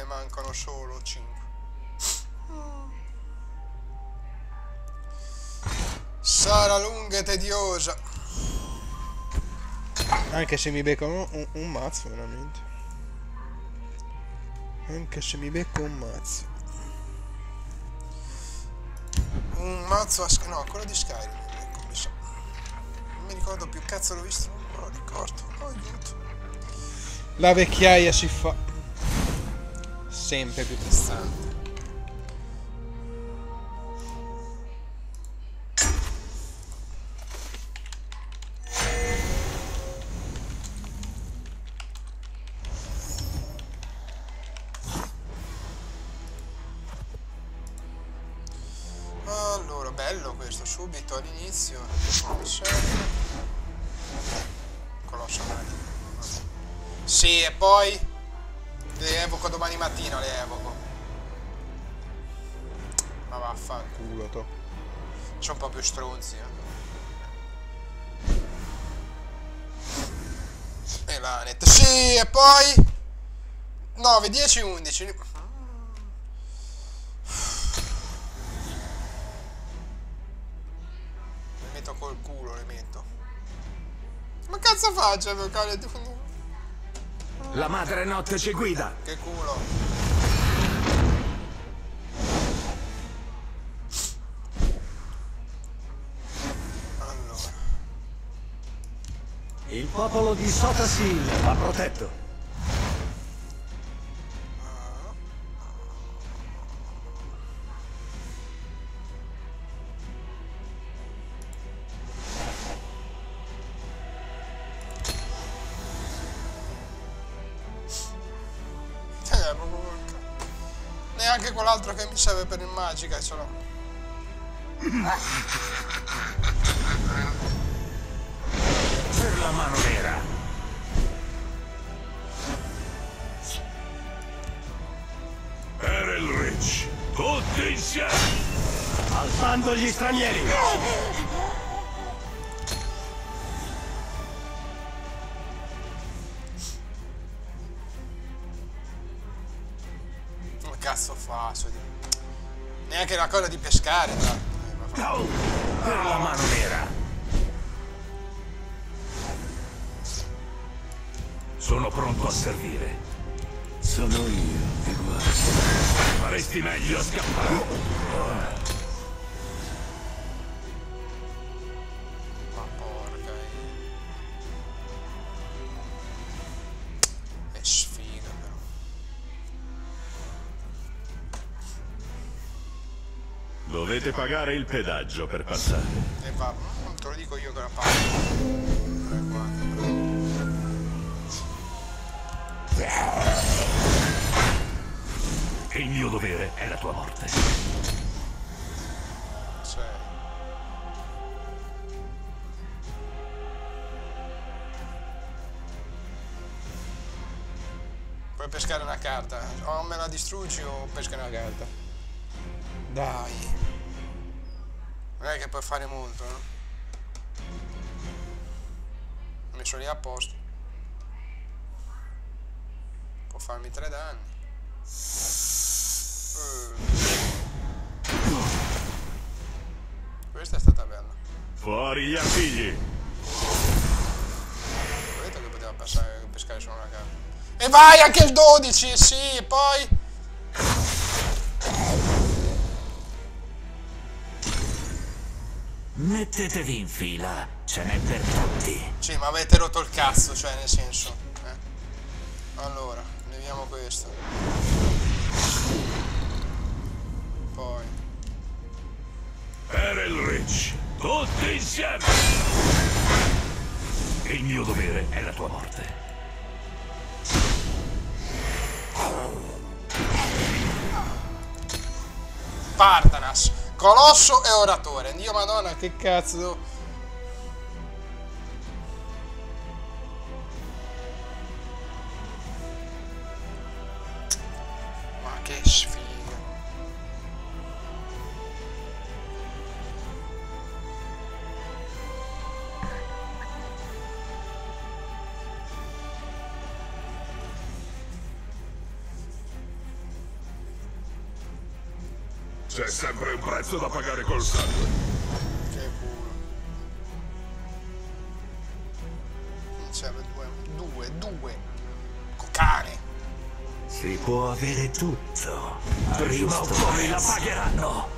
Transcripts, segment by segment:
mancano solo 5. Sarà lunga e tediosa. Anche se mi becco un mazzo, veramente. Anche se mi becco un mazzo. Un mazzo a... no, quello di Skyrim. Ecco, mi sa. Non mi ricordo più, cazzo l'ho visto, non me lo ricordo. Oh, aiuto. La vecchiaia si fa sempre più pesante. Allora, bello questo, subito all'inizio. Colosso meglio. Sì, e poi le evoco domani mattina, le evoco. Ma vaffanculo, to. C'è un po' più stronzi, E la net. Sì, e poi 9, 10, 11. Le metto col culo, le metto. Ma cazzo faccio, mio cane? La madre notte ci guida. Che culo. Allora. Il popolo di Sotasil va protetto. Neanche quell'altro che mi serve per il magica ce l'ho. Per la mano nera. Erelrich, tutti insieme. Al bando gli stranieri. Cazzo faccio? Neanche la cosa di pescare, No, per la mano nera. Sono pronto a servire. Sono io che guardo. Faresti meglio a scappare. Ma porca. È sfiga però. Dovete pagare il pedaggio per passare. E va, non te lo dico io che la pago. Il mio dovere è la tua morte. Sì. Puoi pescare una carta. O me la distruggi o pesca una carta. Dai. Non è che puoi fare molto, no? Ho messo lì a posto. Può farmi 3 danni. Questa è stata bella. Fuori gli artigli. Ho detto che poteva pescare solo una carta. E vai anche il 12, sì, e poi... Mettetevi in fila, ce n'è per tutti. Sì, ma avete rotto il cazzo, cioè, nel senso. Allora, leviamo questo. Poi. Erelrich, tutti insieme. Il mio dovere è la tua morte. Partanas, Colosso e Oratore. Dio madonna, che cazzo devo... Ma che sfiga. C'è sempre un prezzo da pagare col sangue. Che culo. C'è due. Cocane. Si può avere tutto. Prima o poi la pagheranno.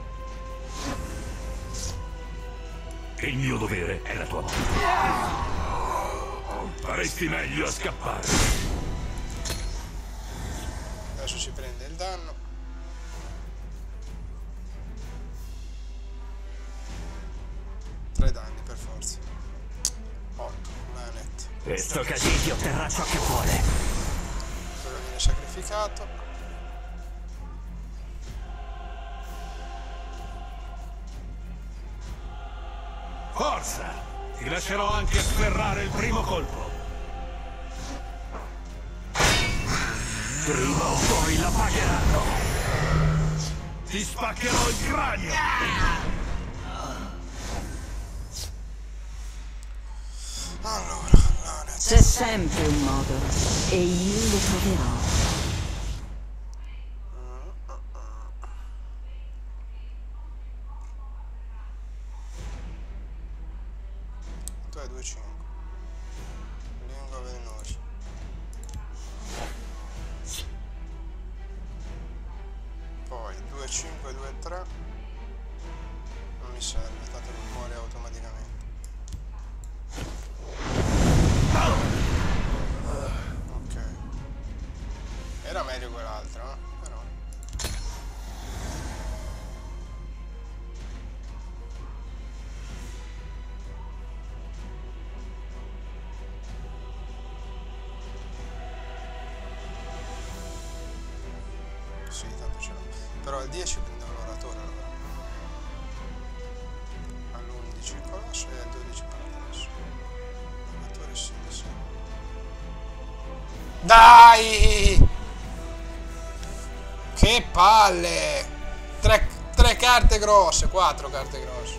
Il mio dovere è la tua morte. Faresti meglio a scappare. Adesso ci prende il danno. Tre danni per forza. 8, Lionett. Questo Khajiit otterrà ciò che vuole. Quello viene sacrificato. Forza! Ti lascerò anche sferrare il primo colpo. Prima o poi la pagheranno. Ti spaccherò il cranio! Allora, Lionett. C'è sempre un modo e io lo troverò. Tu hai 2-5. Lingua velenosa. Poi 2-5, 2-3. Non mi serve, tanto che muore automaticamente. Ok. Era meglio quell'altro, però. Sì, tanto ce l'ho. Però al 10 prendevo l'oratore allora. All'11 colosso e al 12 paradiso. L'oratore sì, sì. Dai! Che palle! Tre carte grosse, 4 carte grosse.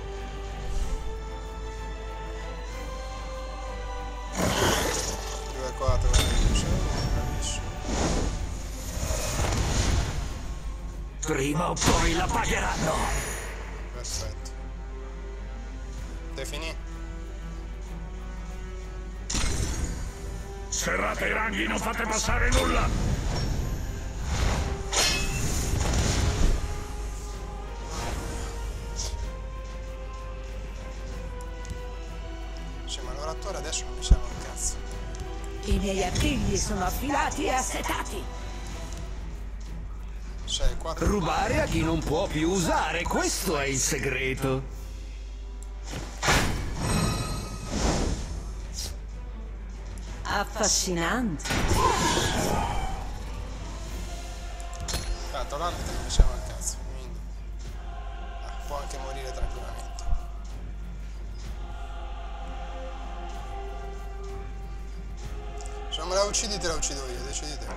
Due, 4, bravissimo. Prima o poi la pagheranno. Perfetto. Te finì? Serrate i ranghi, non fate passare nulla! Sì, ma l'oratore adesso non mi serve un cazzo. I miei artigli sono affilati e assetati. 6, 4. Rubare a chi non può più usare, questo è il segreto. Affascinante. Tanto l'altro non mi serve un cazzo, quindi può anche morire tranquillamente. Se non me la uccidi te la uccido io, decidi te.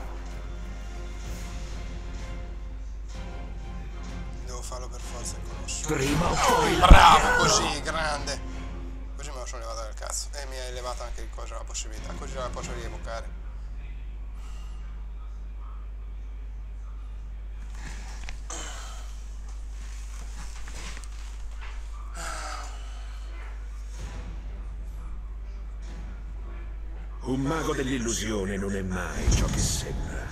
Devo farlo per forza il colosso. Prima o poi la Bravo, così, grande. Così me lo sono levato dal cazzo. E mi hai levato anche il coso, la possibilità. Così la posso rievocare. Un mago dell'illusione non è mai ciò che sembra.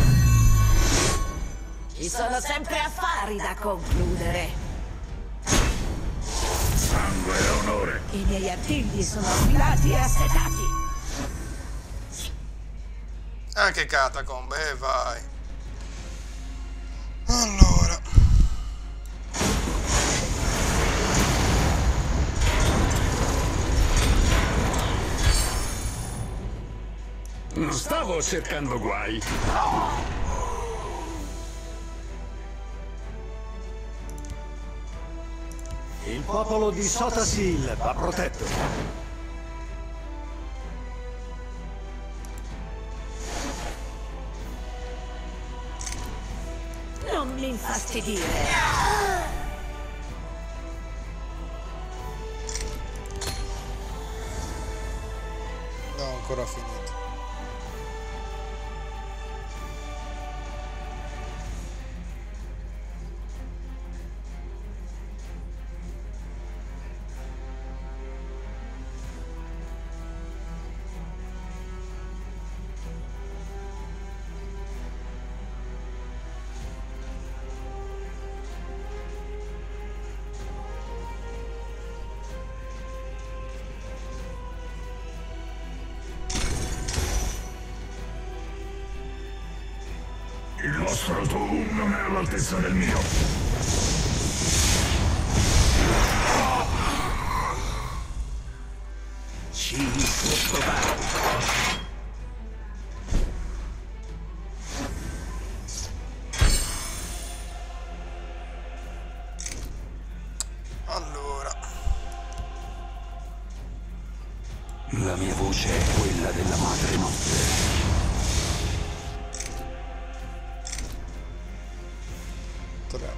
Ci sono sempre affari da concludere. Sangue e onore. I miei artigli sono affilati e assetati. Anche catacombe, vai. Allora. Non stavo cercando guai. Il popolo di Sotasil va protetto. Non mi infastidire. No, ancora finito. Questo tuo non è all'altezza del mio. Ci può provare. Allora, La mia voce è quella della madre notte. tre.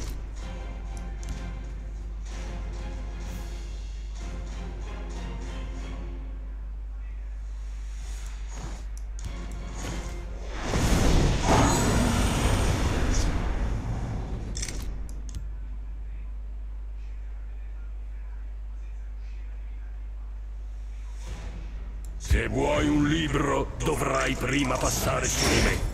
Se vuoi un libro, dovrai prima passare su di me.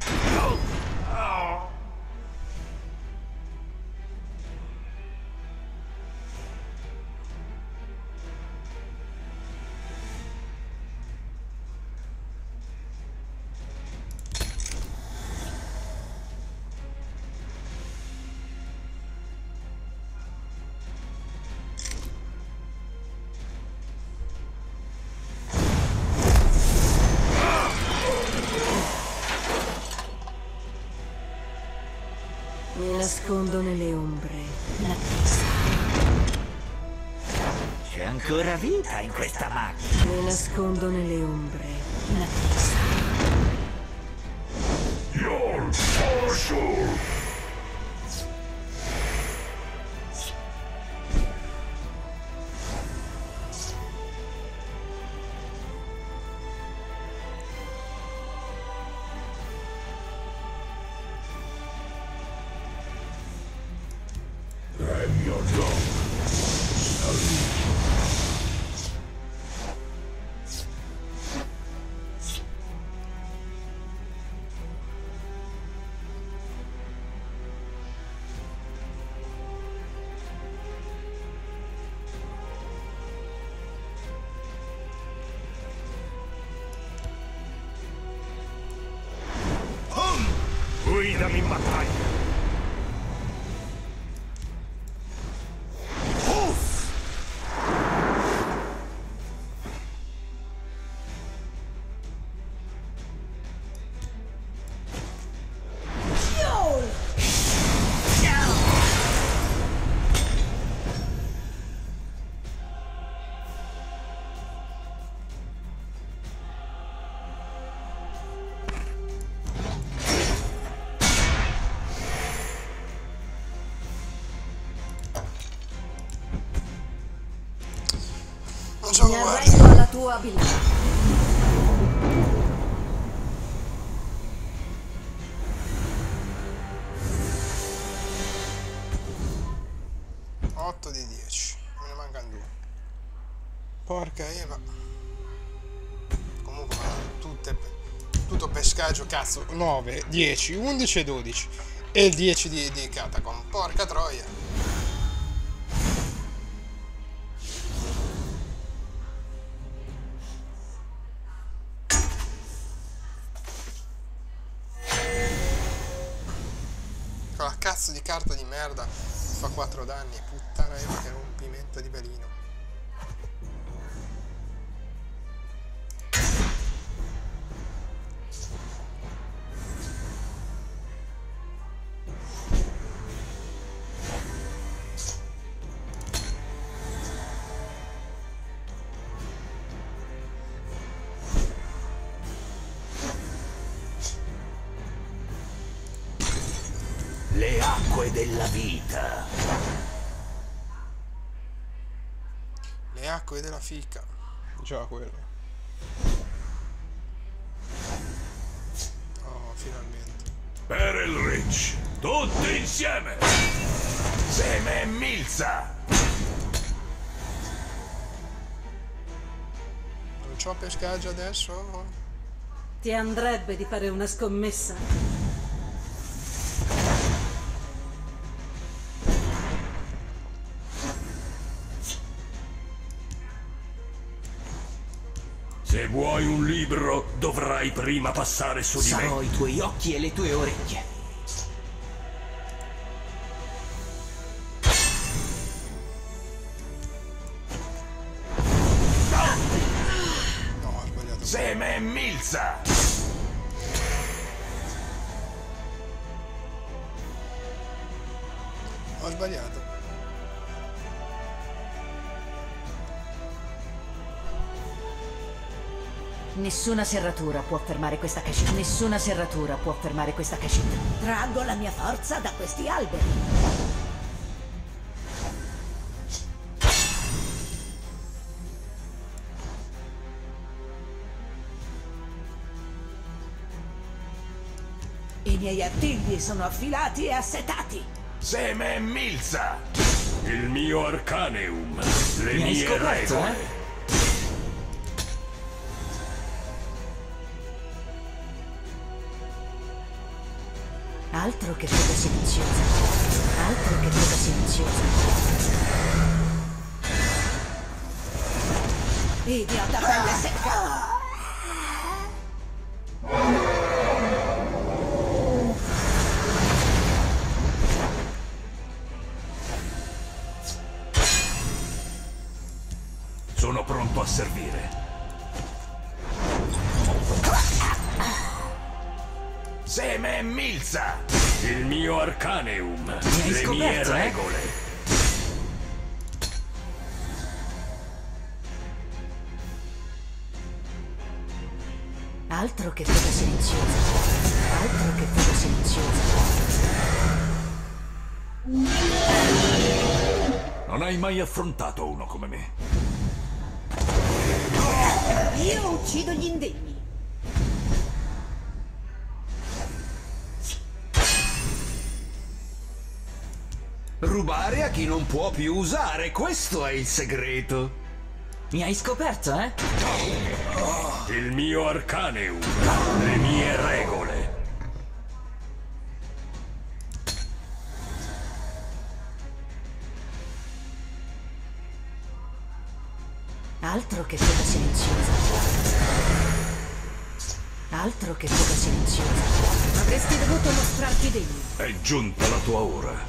Mi nascondo nelle ombre, l'attesa. C'è ancora vita in questa macchina. Mi nascondo nelle ombre, l'attesa. You're for sure. È mio gioco. Guidami in battaglia. Non Mi c'ho guardia. arrendo alla tua abilità. Otto di 10. Me ne mancano 2. Porca Eva. Comunque, tutto pescaggio, cazzo. 9, 10, 11 e 12. E il 10 di Catacomb. Porca troia. La cazzo di carta di merda fa 4 danni, puttana Eva, che rompimento di velino. Le acque della vita. Le acque della fica. Già quello. Oh, finalmente. Per il Rich, tutti insieme! Seme Milza! Non c'ho pescaggio adesso? Ti andrebbe di fare una scommessa? Se vuoi un libro, dovrai prima passare su di me. Sarò i tuoi occhi e le tue orecchie. Seme Milza! Ho sbagliato. Nessuna serratura può fermare questa cascina. Nessuna serratura può fermare questa cascina. Traggo la mia forza da questi alberi. I miei artigli sono affilati e assetati. Seme Milza! Il mio Arcaneum. Le Mi hai mie scoperto, regole. Altro che fuga silenziosa. Altro che fuga silenziosa. Idiota pelle secca! Sono pronto a servire. Seme Milza! Il mio Arcaneum. hai Le mie scoperto, regole. Altro che fuga silenziosa. Altro che fuga silenziosa. Non hai mai affrontato uno come me. Io uccido gli indegni. Rubare a chi non può più usare, questo è il segreto. Mi hai scoperto, eh? Il mio Arcaneum. Le mie regole. Altro che fuga silenziosa. Altro che fuga silenziosa. Avresti dovuto mostrarti degno. È giunta la tua ora.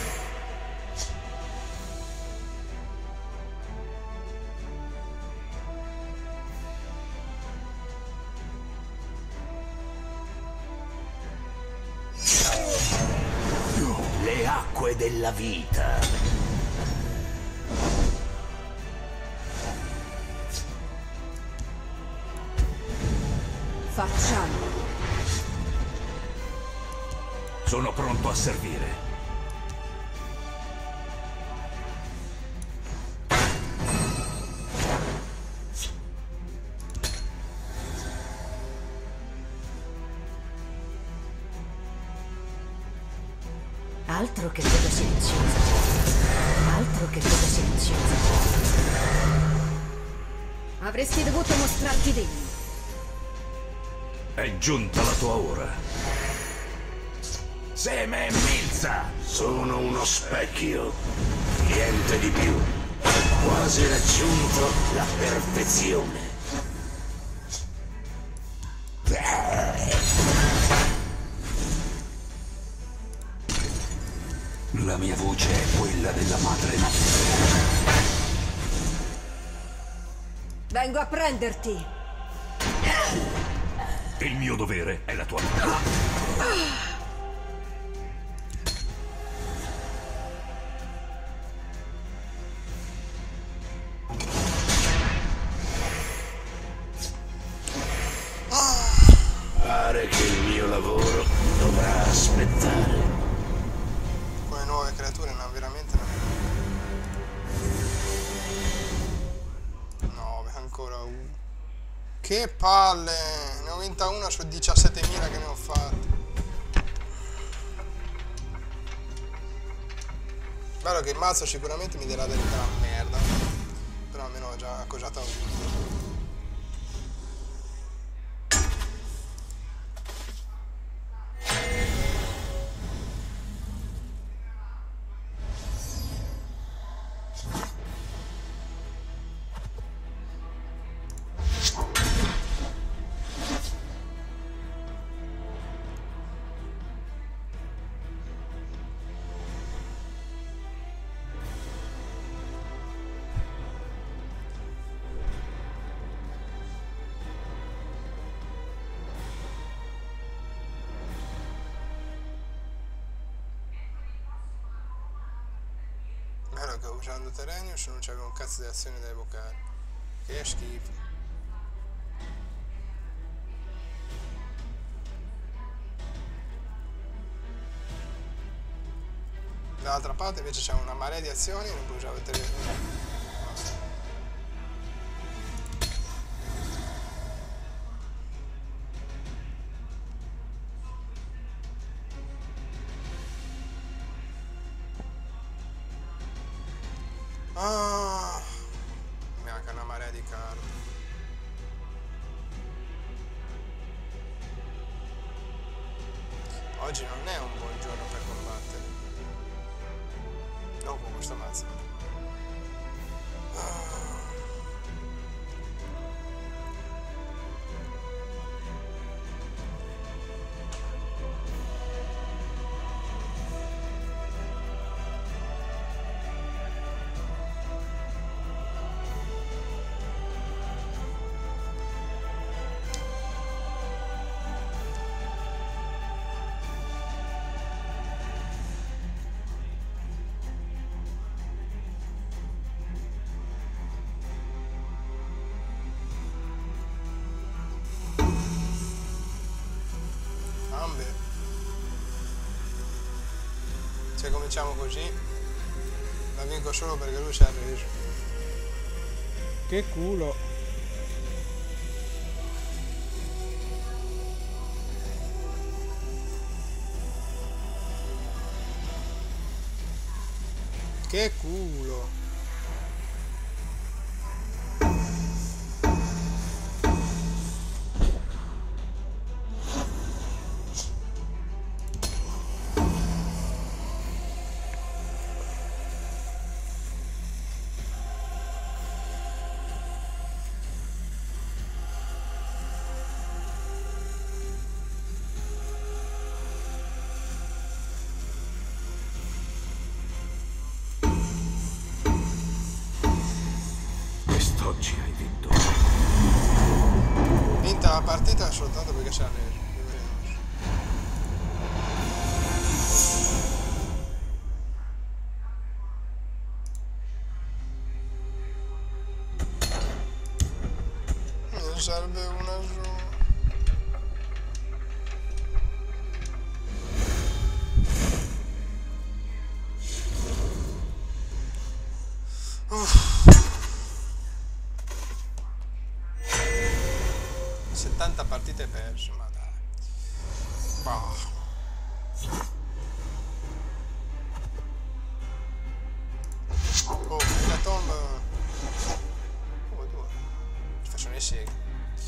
Le acque della vita. Facciamo. Sono pronto a servire. Altro che fuga silenziosa. Altro che fuga silenziosa. Avresti dovuto mostrarti degno. È giunta la tua ora. Seme Milza! Sono uno specchio. Niente di più. Ho quasi raggiunto la perfezione. La mia voce è quella della madre notte. Vengo a prenderti. Il mio dovere è la tua vita. Pare che il mio lavoro dovrà aspettare. Con le nuove creature, no, veramente no. 9, ancora uno. Che palle! Ne ho vinta una su 17.000 che ne ho fatte. Bello che il mazzo sicuramente mi darà della merda. Però almeno ho già accoggiato un. che usando Terrenius non c'aveva un cazzo di azione da evocare. Che schifo. Dall'altra parte invece c'è una marea di azioni e non puoi usare Terrenius. Ah, mi manca una marea di carte. Oggi non è un buon giorno per combattere. No, con questa mazza. Se cominciamo così, la vinco solo perché lui si è arreso. Che culo! Che culo! Quest'oggi hai vinto. Vinta la partita soltanto perché si è arreso. Ne serve una sola. Uff. 70 partite perse, ma dai. Bah. Oh, la tomba. Oh, due. Ci faccio le seghe.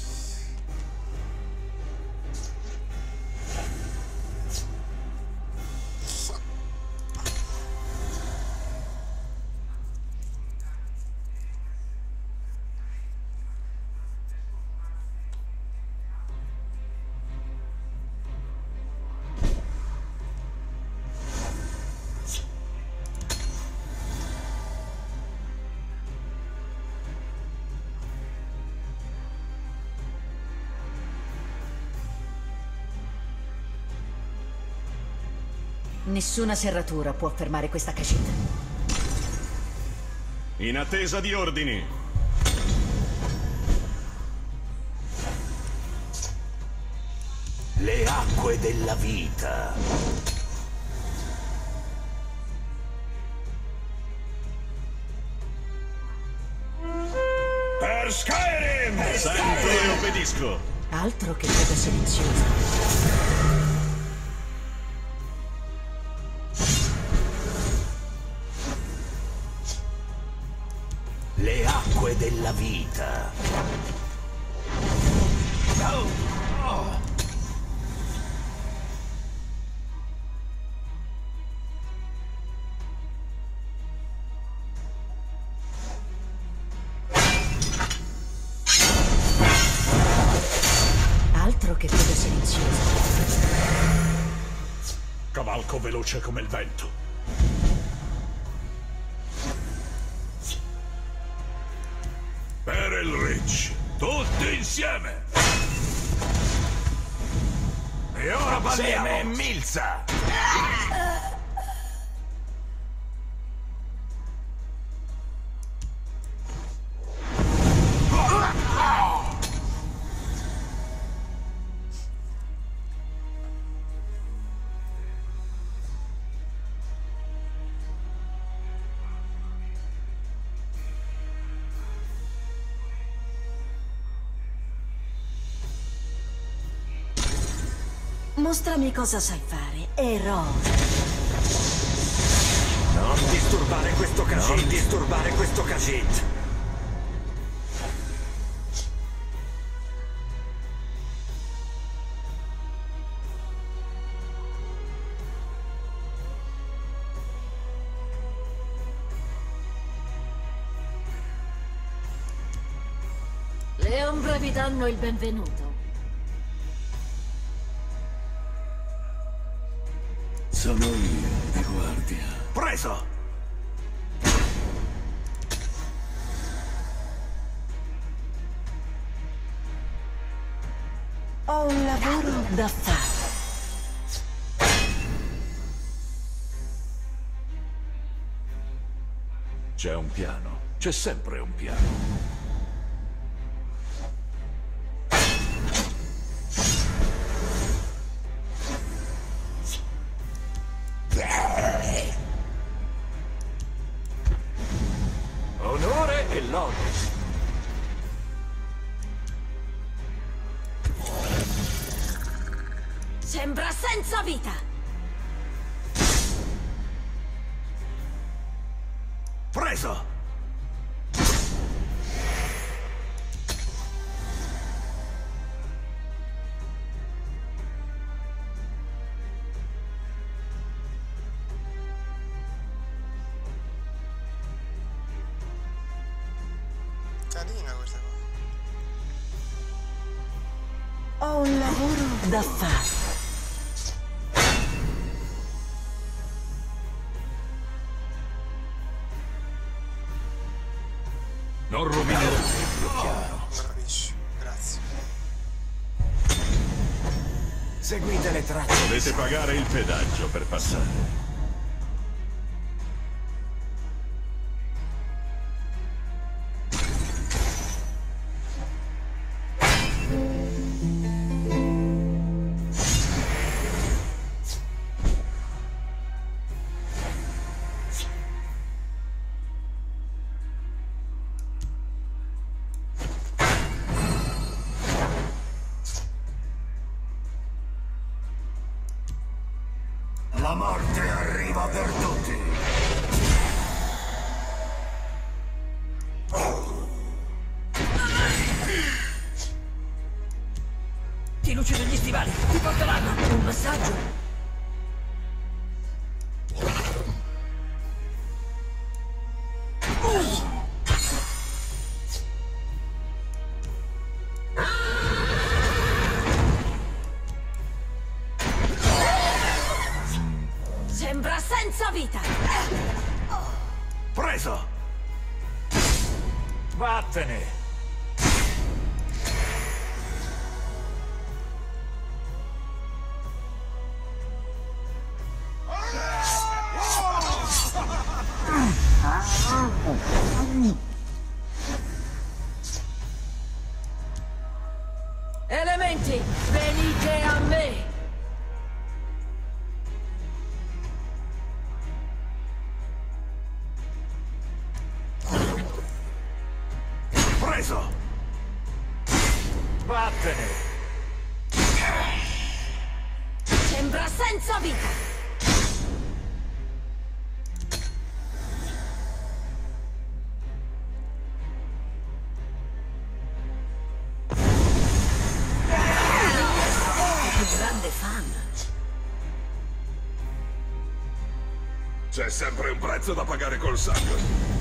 Nessuna serratura può fermare questa cachetta. In attesa di ordini. Le acque della vita. Per Skyrim! Sento e obbedisco. Altro che coda silenziosa. Le acque della vita. Altro che coda silenziosa. Cavalco veloce come il vento. Per il Rich, tutti insieme! E ora balliamo! Seme Milza. Mostrami cosa sai fare, eroe. Non disturbare questo Khajiit, non disturbare questo Khajiit. Le ombre vi danno il benvenuto. Sono io di guardia. Preso! Ho un lavoro da fare. C'è un piano. C'è sempre un piano. Onore e lode. Sembra senza vita. Preso! Carina questa cosa. Ho un lavoro da fare. Non rovinerò il tempio, chiaro. Bravissimo, grazie. Seguite le tracce. Dovete pagare il pedaggio per passare. La morte arriva per tutti. Ti lucido gli stivali, ti porteranno. Un massaggio. Sembra senza vita. Preso! Vattene! Elementi, venite a me. Preso! Vattene! Sembra senza vita. Grande fan. C'è sempre un prezzo da pagare col sangue.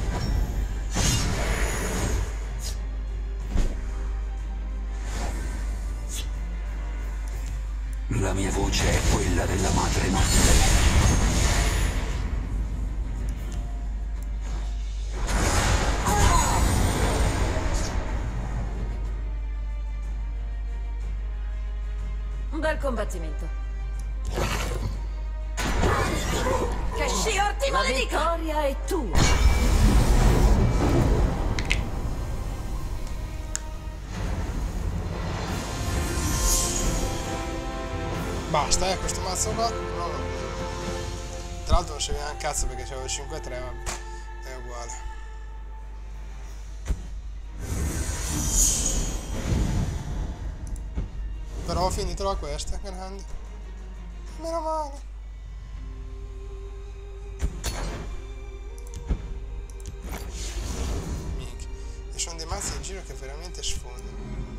La mia voce è quella della madre notte. Un bel combattimento. Che Shior ti maledica! La vittoria è tua. Basta, questo mazzo qua. No. Tra l'altro non c'è neanche un cazzo perché c'avevo 5-3, ma è uguale. Però ho finito la quest, grande. Meno male. Minchia. E sono dei mazzi in giro che veramente sfondano.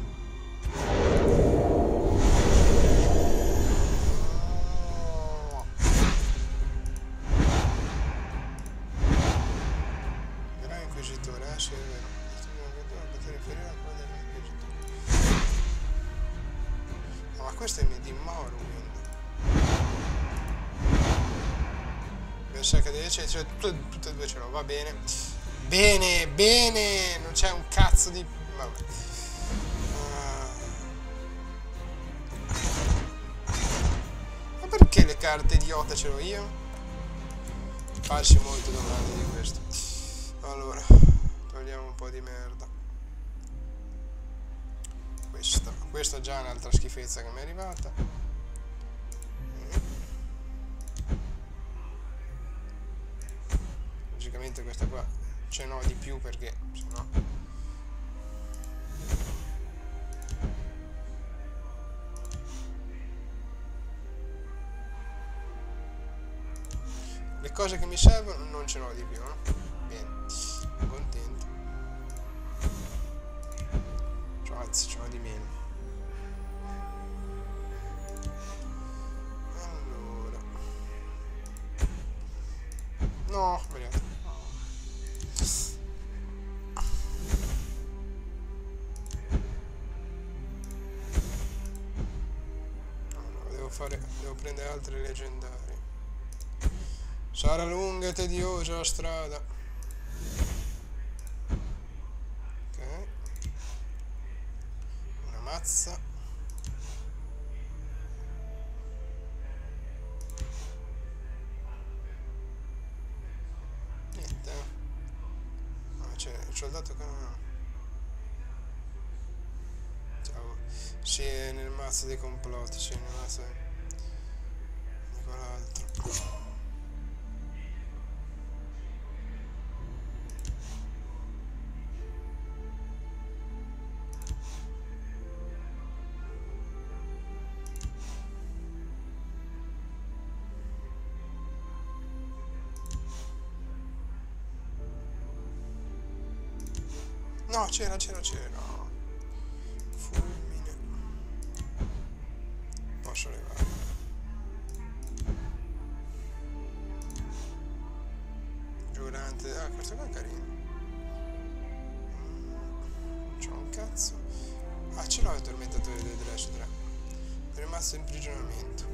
Gran inquisitore, sì, è vero. Potere inferiore a quello dell'inquisitore. No, ma questo è di Moro, quindi. Pensa che cioè, tutte e due ce l'ho, va bene. Bene, bene, non c'è un cazzo di... Vabbè. Ma perché le carte idiota ce l'ho io? Farsi molte domande di questo. Allora, togliamo un po' di merda. Questa è già un'altra schifezza che mi è arrivata. Logicamente questa qua ce n'ho di più perché se no... Le cose che mi servono non ce n'ho di più, no? Bene, sono contento. Cioè, anzi, ce n'ho di meno. Allora... No, ho sbagliato. Devo prendere altre leggendarie. Sarà lunga e tediosa la strada. Ok. Una mazza. Niente. Ah, c'è il soldato che non... Ciao. Sì, è nel mazzo dei complotti, sì, nel mazzo di quell'altro. No, c'era. Fulmine. Posso levare. Giurante. Ah, questo qua è carino. C'ho un cazzo. Ah, ce l'ho il tormentatore del Dresh 3. Per il mazzo imprigionamento.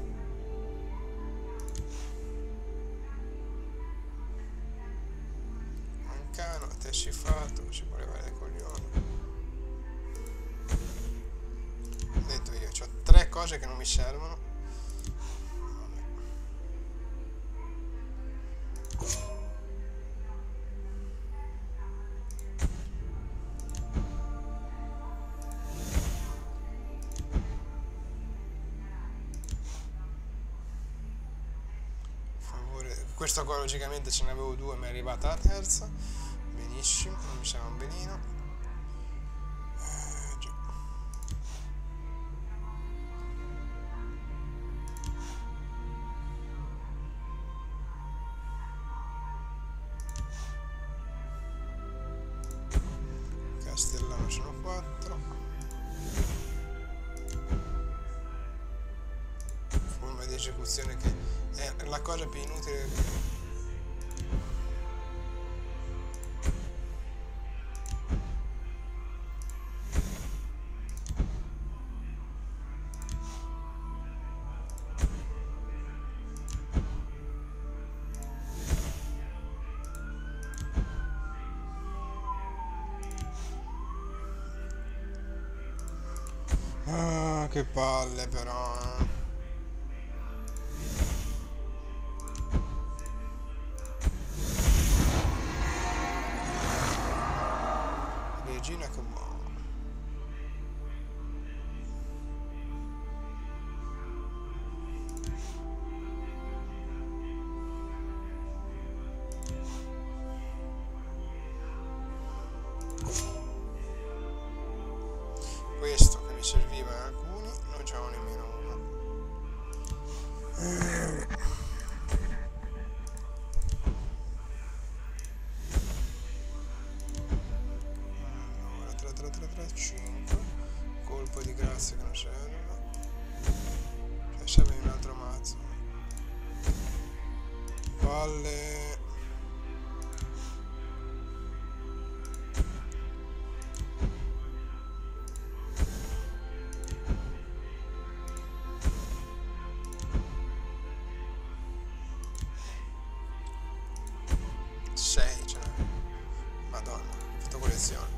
Mancano, tescifato, si può levare dai coglioni. Ho detto io, ho 3 cose che non mi servono. Questo qua logicamente ce ne avevo 2, mi è arrivata la terza. Benissimo, non mi sembra un benino. Già. Castellano sono 4. Forma di esecuzione che è la cosa più inutile. Ah, che palle però. Regina come on. Questo che mi serviva in alcuni non c'avevo nemmeno uno. palle. Sei, ce n'è. Madonna, ho fatto collezione.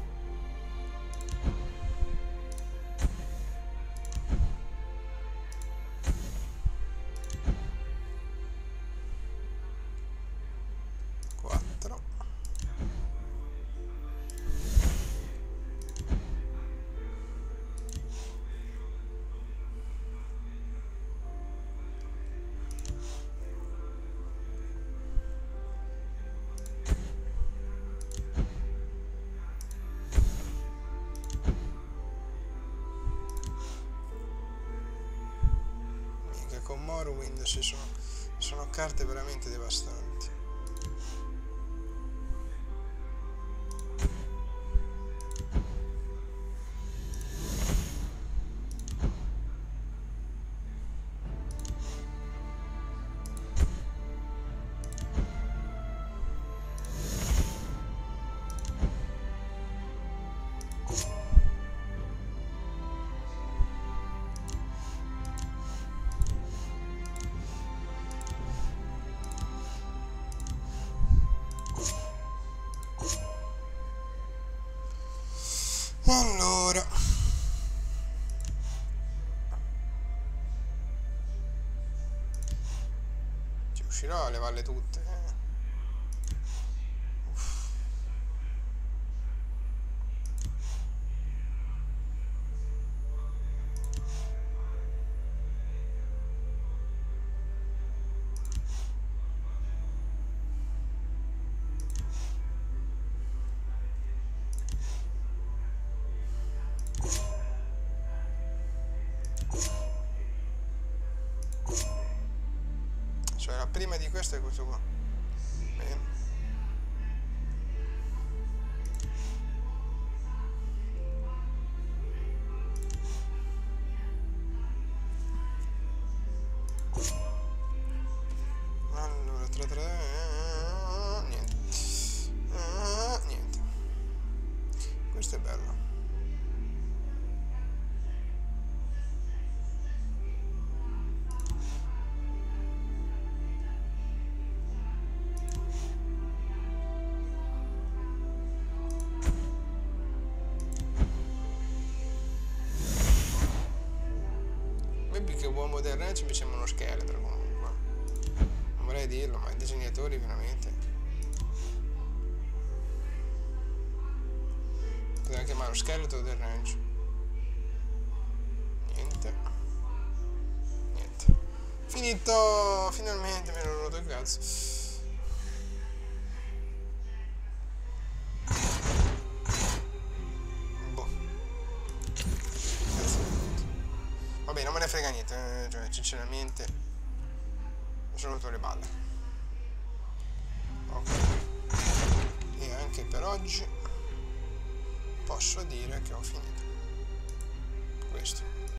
Con Morrowind sono carte veramente devastanti. Allora, ci riuscirò a levarle tutte, Cioè la prima di questo è questo qua. Bene. Allora, niente. Niente. Questo è bello. Che uomo del ranch mi sembra uno scheletro comunque. Non vorrei dirlo, ma i disegnatori veramente. Poteva chiamare lo scheletro del ranch. Niente. Niente. Finito! Finalmente mi ero rotto il cazzo. Vabbè, non me ne frega niente, cioè sinceramente mi sono rotto le balle. Ok. E anche per oggi posso dire che ho finito questo.